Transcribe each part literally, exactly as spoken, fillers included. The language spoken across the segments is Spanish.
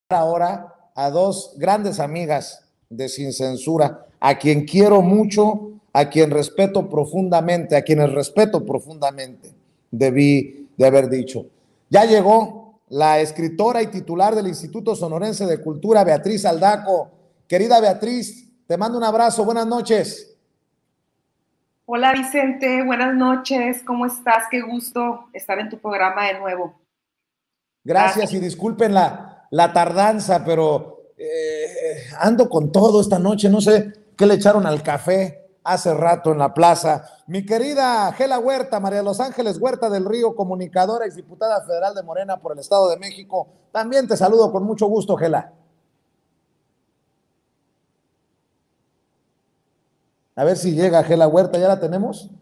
ahora a dos grandes amigas de Sin Censura, a quien quiero mucho, a quien respeto profundamente, a quienes respeto profundamente, debí de haber dicho. Ya llegó la escritora y titular del Instituto Sonorense de Cultura, Beatriz Aldaco. Querida Beatriz, te mando un abrazo, buenas noches. Hola Vicente, buenas noches, ¿cómo estás? Qué gusto estar en tu programa de nuevo. Gracias, Gracias. Y disculpen la, la tardanza, pero eh, ando con todo esta noche, no sé qué le echaron al café hace rato en la plaza. Mi querida Gela Huerta, María de los Ángeles Huerta del Río, comunicadora y diputada federal de Morena por el Estado de México, también te saludo con mucho gusto, Gela. A ver si llega Gela Huerta, ¿ya la tenemos?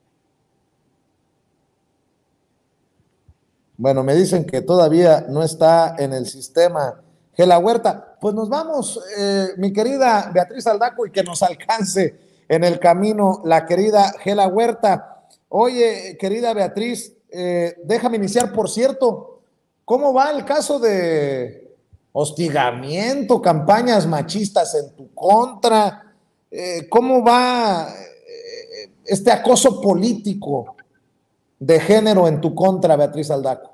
Bueno, me dicen que todavía no está en el sistema Gela Huerta. Pues nos vamos, eh, mi querida Beatriz Aldaco, y que nos alcance en el camino la querida Gela Huerta. Oye, querida Beatriz, eh, déjame iniciar, por cierto, ¿cómo va el caso de hostigamiento, campañas machistas en tu contra? Eh, ¿Cómo va eh, este acoso político de género en tu contra, Beatriz Aldaco?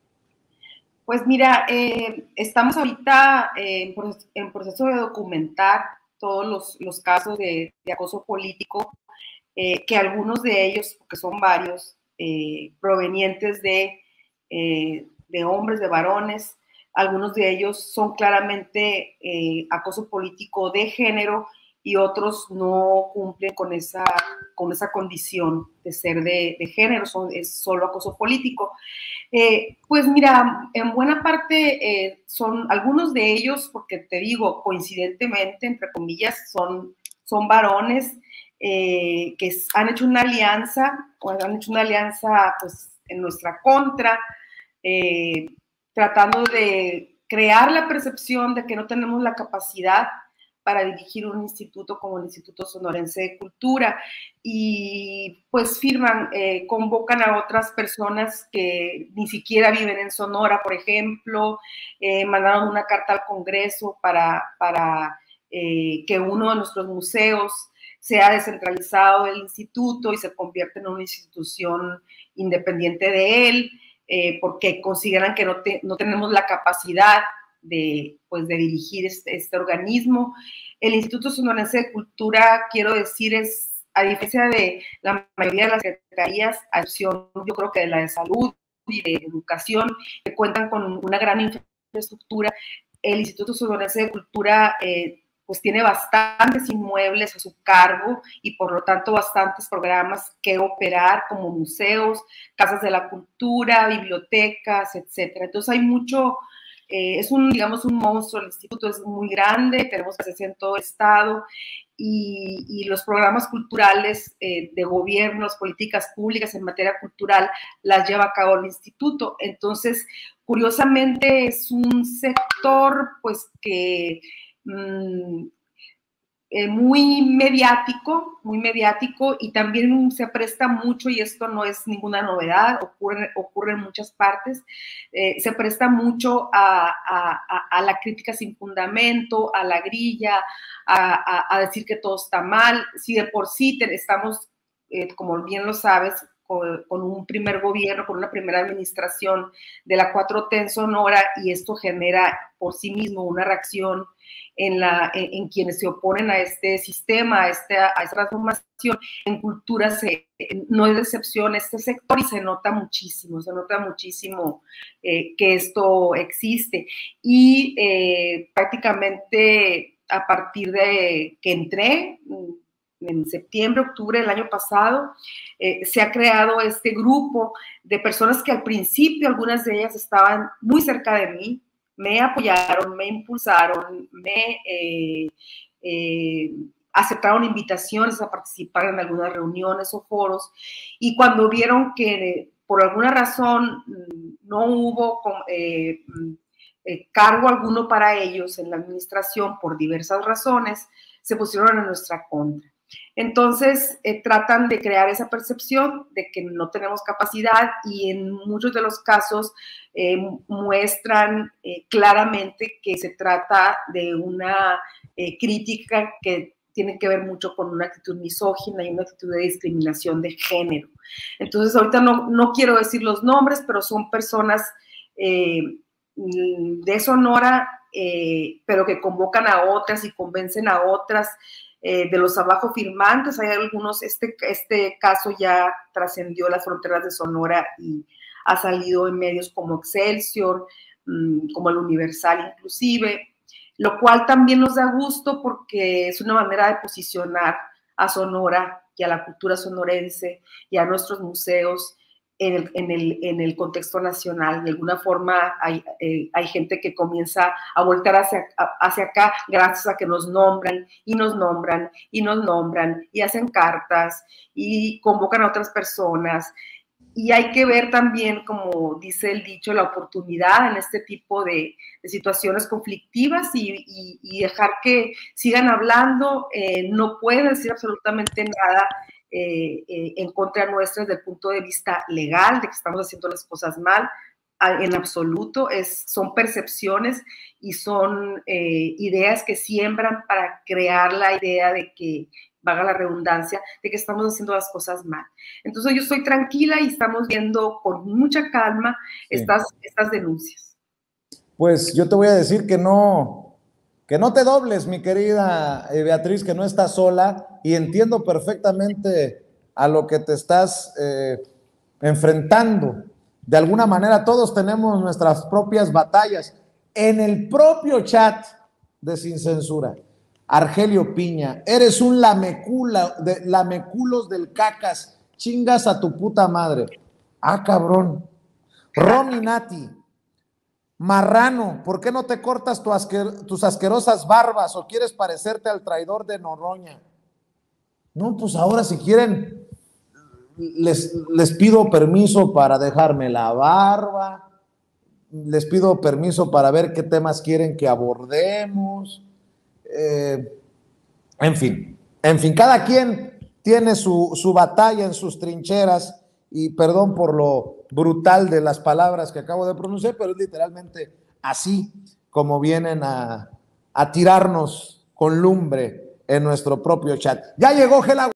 Pues mira, eh, estamos ahorita eh, en proceso de documentar todos los, los casos de, de acoso político, eh, que algunos de ellos, porque son varios, eh, provenientes de, eh, de hombres, de varones, algunos de ellos son claramente eh, acoso político de género y otros no cumplen con esa, con esa condición de ser de, de género, son, es solo acoso político. Eh, pues mira, en buena parte eh, son algunos de ellos, porque te digo, coincidentemente, entre comillas, son, son varones eh, que han hecho una alianza, o han hecho una alianza pues en nuestra contra, eh, tratando de crear la percepción de que no tenemos la capacidad para dirigir un instituto como el Instituto Sonorense de Cultura, y pues firman, eh, convocan a otras personas que ni siquiera viven en Sonora, por ejemplo, eh, mandaron una carta al Congreso para, para eh, que uno de nuestros museos sea descentralizado del instituto y se convierta en una institución independiente de él, eh, porque consideran que no, te, no tenemos la capacidad de, pues, de dirigir este, este organismo. El Instituto Sonorense de Cultura, quiero decir, es, a diferencia de la mayoría de las secretarías, a excepción, yo creo que de la de salud y de educación, que cuentan con una gran infraestructura, el Instituto Sonorense de Cultura eh, pues tiene bastantes inmuebles a su cargo y por lo tanto bastantes programas que operar, como museos, casas de la cultura, bibliotecas, etcétera. Entonces hay mucho, eh, es un, digamos, un monstruo, el instituto es muy grande, tenemos presencia en todo el estado y, y los programas culturales eh, de gobierno, las políticas públicas en materia cultural las lleva a cabo el instituto. Entonces, curiosamente es un sector pues que mmm, eh, muy mediático, muy mediático y también se presta mucho, y esto no es ninguna novedad, ocurre, ocurre en muchas partes, eh, se presta mucho a, a, a, la crítica sin fundamento, a la grilla, a, a, a decir que todo está mal, si de por sí te, estamos, eh, como bien lo sabes, con, con un primer gobierno, con una primera administración de la cuatro T en Sonora, y esto genera por sí mismo una reacción en, la, en, en quienes se oponen a este sistema, a, este, a esta transformación. En cultura se, no es de excepción este sector y se nota muchísimo, se nota muchísimo eh, que esto existe. Y eh, prácticamente a partir de que entré, en septiembre, octubre del año pasado, eh, se ha creado este grupo de personas que al principio, algunas de ellas estaban muy cerca de mí, me apoyaron, me impulsaron, me eh, eh, aceptaron invitaciones a participar en algunas reuniones o foros, y cuando vieron que por alguna razón no hubo eh, eh, cargo alguno para ellos en la administración por diversas razones, se pusieron en nuestra contra. Entonces, eh, tratan de crear esa percepción de que no tenemos capacidad y en muchos de los casos eh, muestran eh, claramente que se trata de una eh, crítica que tiene que ver mucho con una actitud misógina y una actitud de discriminación de género. Entonces, ahorita no, no quiero decir los nombres, pero son personas eh, de Sonora, eh, pero que convocan a otras y convencen a otras. Eh, de los abajo firmantes, hay algunos, este, este caso ya trascendió las fronteras de Sonora y ha salido en medios como Excelsior, mmm, como el Universal inclusive, lo cual también nos da gusto porque es una manera de posicionar a Sonora y a la cultura sonorense y a nuestros museos en el, en el, en el contexto nacional. De alguna forma hay, eh, hay gente que comienza a voltar hacia, hacia acá gracias a que nos nombran y nos nombran y nos nombran y hacen cartas y convocan a otras personas. Y hay que ver también, como dice el dicho, la oportunidad en este tipo de, de situaciones conflictivas y, y, y dejar que sigan hablando. Eh, no pueden decir absolutamente nada Eh, eh, en contra nuestra desde el punto de vista legal, de que estamos haciendo las cosas mal, en absoluto, es, son percepciones y son eh, ideas que siembran para crear la idea de que, valga la redundancia, de que estamos haciendo las cosas mal. Entonces yo estoy tranquila y estamos viendo con mucha calma sí. estas, estas denuncias. Pues yo te voy a decir que no... Que no te dobles, mi querida Beatriz, que no estás sola y entiendo perfectamente a lo que te estás eh, enfrentando. De alguna manera todos tenemos nuestras propias batallas. En el propio chat de Sin Censura, Argelio Piña, eres un lamecula, de, lameculos del cacas, chingas a tu puta madre. Ah, cabrón. Romy Nati. Marrano, ¿por qué no te cortas tu asquer tus asquerosas barbas o quieres parecerte al traidor de Noroña? No, pues ahora si quieren, les, les pido permiso para dejarme la barba, les pido permiso para ver qué temas quieren que abordemos, eh, en fin, en fin, cada quien tiene su, su batalla en sus trincheras. Y perdón por lo brutal de las palabras que acabo de pronunciar, pero es literalmente así como vienen a, a tirarnos con lumbre en nuestro propio chat. Ya llegó Gela